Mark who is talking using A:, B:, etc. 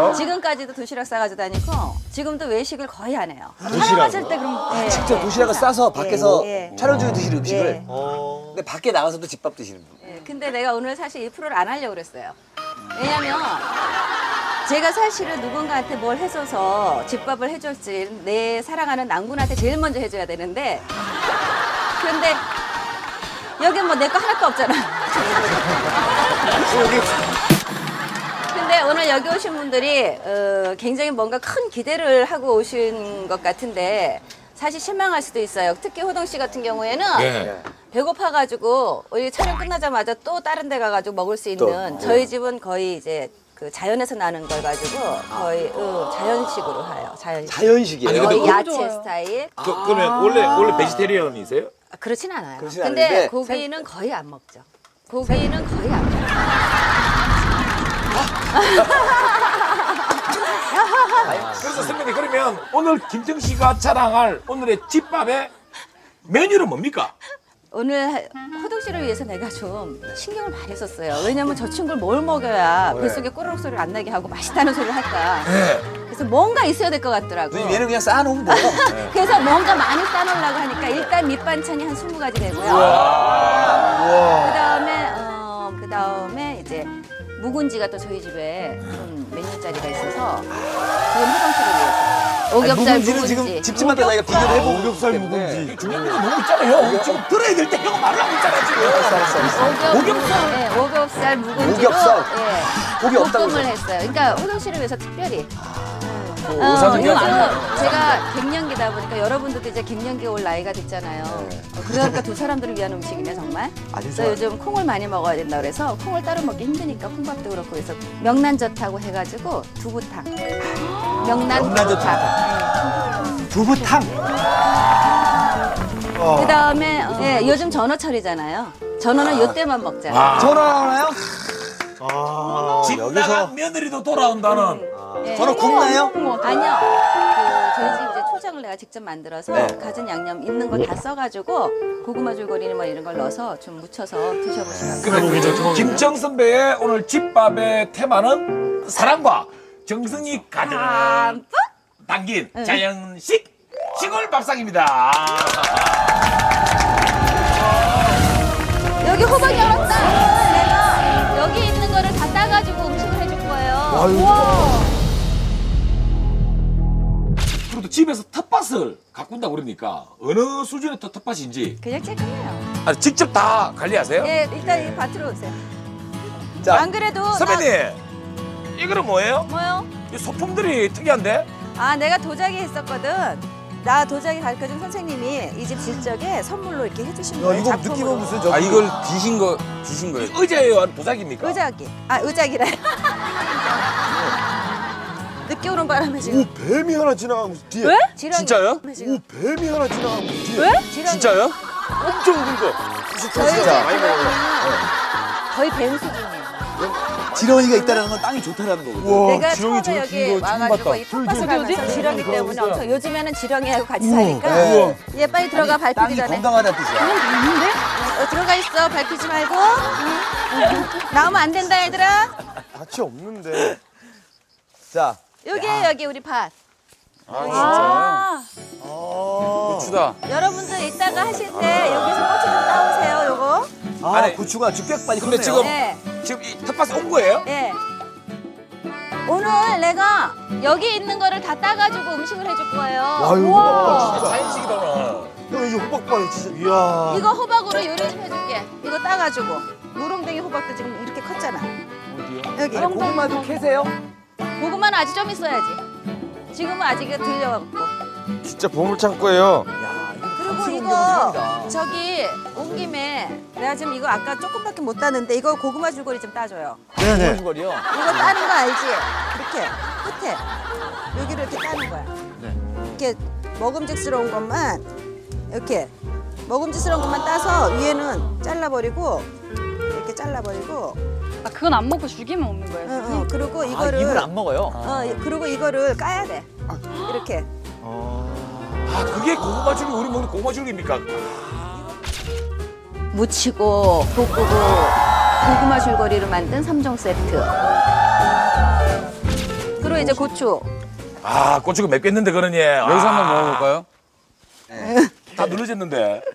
A: 지금까지도 도시락 싸가지고 다니고 지금도 외식을 거의 안 해요.
B: 도시락을?
A: 촬영하실 때 그럼
C: 직접 도시락을 싸서 밖에서 촬영 중에 드시는 음식을.
A: 예.
C: 근데 밖에 나가서도 집밥 드시는 분.
A: 근데 내가 오늘 사실 이 프로를 안 하려고 그랬어요. 왜냐면 제가 사실은 누군가한테 뭘 해줘서 집밥을 해줄지 내 사랑하는 남군한테 제일 먼저 해줘야 되는데 근데 여기 뭐 내 거 하나도 없잖아. 근데 오늘 여기 오신 분들이 굉장히 뭔가 큰 기대를 하고 오신 것 같은데 사실 실망할 수도 있어요. 특히 호동 씨 같은 경우에는
B: 네.
A: 배고파가지고 우리 촬영 끝나자마자 또 다른 데 가가지고 먹을 수 있는 저희 집은 거의 이제 그 자연에서 나는 걸 가지고 거의 자연식으로 해요.
C: 자연식이에요?
A: 거의
B: 근데
A: 야채 스타일.
B: 그러면 원래 베지테리언이세요?
A: 그렇진 않아요.
C: 그렇진
A: 근데
C: 않은데
A: 고기는 거의 안 먹죠. 고기는 거의 안 먹죠.
B: 그래서 선배님 그러면 오늘 김정 씨가 자랑할 오늘의 집밥의 메뉴는 뭡니까?
A: 오늘 호동 씨를 위해서 내가 좀 신경을 많이 썼어요. 왜냐면 저 친구를 뭘 먹여야 뱃속에 꼬르륵 소리를 안 나게 하고 맛있다는 소리를 할까. 그래서 뭔가 있어야 될 것 같더라고요.
C: 얘는 그냥 쌓아놓으면 돼요.
A: 그래서 뭔가 많이 싸놓으려고 하니까 일단 밑반찬이 한 20가지 되고요. 그다음에 이제 묵은지가 또 저희 집에 좀 메뉴짜리가 있어서 지금 호동 씨를 위해서. 오겹살
C: 묵은지는 지금 집집마다 저희가 비교를 해보고
D: 오겹살 묵은지.
B: 중요한 게 너무 있잖아요. 지금 들어야 될 때 형 말을 하고 있잖아요 지금. 오겹살?
A: 네, 오겹살 묵은지로
C: 오겹살? 고기 없다고
A: 볶음을 했어요. 그러니까 호동 씨를 위해서 특별히.
B: 오사중이
A: 요즘 제가 갱년기다 보니까 여러분들도 이제 갱년기 올 나이가 됐잖아요. 그러니까 두 사람들을 위한 음식이네 정말. 그래서 요즘 콩을 많이 먹어야 된다 그래서 콩을 따로 먹기 힘드니까 콩밥도 그렇고 그래서 명란젓하고 해가지고 두부탕. 명란젓탕.
C: 두부탕.
A: 그다음에 요즘 전어철이잖아요. 전어는 요때만 먹잖아요.
C: 전화 나오나요?
B: 집 나간 며느리도 돌아온다는.
C: 전화 굽나요?
A: 아니요. 저희 집 이제 초장을 내가 직접 만들어서 갖은 양념 있는 거 다 써가지고 고구마 줄거리나 뭐 이런 걸 넣어서 좀 묻혀서 드셔보시면
B: 근데 김정 선배의 오늘 집밥의 테마는 사랑과 정성이 가득 담긴 자연식 시골 밥상입니다.
A: 여기 호박 열었다. 내가 여기 있는 거를 다 따가지고 음식을 해줄 거예요.
B: 그리고 또 집에서 텃밭을 가꾼다고 그러니까 어느 수준의 텃밭인지
A: 그냥 쬐끔해요.
B: 직접 다 관리하세요?
A: 예, 일단 이 밭으로 오세요.
C: 자,
A: 안 그래도
B: 선배님 이거는 뭐예요?
A: 뭐요?
B: 이 소품들이 특이한데?
A: 내가 도자기 했었거든. 나 도자기 가르쳐준 선생님이 이 집 질적에 선물로 이렇게 해주신 거예요.
C: 이거
A: 작품으로.
C: 느낌은 무슨 저
D: 이걸 뒤신 거예요?
B: 의자예요? 아니면 도자기입니까?
A: 의자기. 의자기래. 늦게 오는 바람에 지금.
D: 뱀이 하나 지나가고 뒤에.
A: 왜? 지렁이.
D: 진짜요?
A: 지금.
D: 뱀이 하나 지나가고 뒤에.
A: 왜? 지렁이.
D: 진짜요? 엄청 큰 거.
A: 저희
C: 진짜.
A: 거의 뱀 수준이에요.
C: 지렁이가 있다는 건 땅이 좋다라는 거거든.
D: 와,
A: 내가
D: 지렁이
A: 처음에
D: 저렇게
A: 여기
D: 긴 거 처음
A: 와가지고
D: 봤다.
A: 이 텃밭을 하면서 지렁이 때문에 엄청 요즘에는 지렁이하고 같이 사니까 얘 빨리 들어가 밟히기
C: 땅이
A: 전에
C: 건강하다는 뜻이야.
A: 들어가 있어 밟히지 말고 나오면 안 된다 얘들아.
D: 같이 없는데.
C: 자,
A: 여기 우리 밭.
D: 고추다.
A: 여러분들 이따가 하실 때 여기서 고추 좀 따오세요 요거.
B: 아니,
C: 고추가 죽백반이
B: 근데
C: 컸네요.
B: 지금
A: 네.
B: 지금 이 텃밭에 온 거예요?
A: 예. 오늘 내가 여기 있는 거를 다 따가지고 음식을 해줄 거예요.
D: 우와.
B: 자연식이다.
D: 형 이제 호박바위 진짜. 이야.
A: 이거 호박으로 요리 좀 해줄게. 이거 따가지고. 무릉댕이 호박도 지금 이렇게 컸잖아. 여기.
C: 고구마도 캐세요?
A: 고구마는 아직 좀 있어야지. 지금은 아직 들려갖고.
D: 진짜 보물창고예요.
A: 그리고 이거 저기 온 김에 내가 지금 이거 아까 조금밖에 못 따는데 이거 고구마 줄거리 좀 따줘요.
D: 네네.
C: 줄거리요.
A: 이거 따는 거 알지? 이렇게 끝에 여기를 이렇게 따는 거야. 이렇게 먹음직스러운 것만 이렇게 먹음직스러운 것만 따서 위에는 잘라버리고 이렇게 잘라버리고.
E: 그건 안 먹고 죽이면 먹는 거예요?
A: 그리고 이거를
C: 입을 안 먹어요?
A: 그리고 이거를 까야 돼. 이렇게.
B: 그게 고구마 줄기 우리 먹는 고구마 줄기입니까?
A: 무치고 볶고 고구마 줄거리로 만든 3종 세트. 그리고 이제 고추.
B: 아, 고추가 맵겠는데 그러니.
D: 여기서 한번 먹어볼까요?
B: 다 눌러졌는데.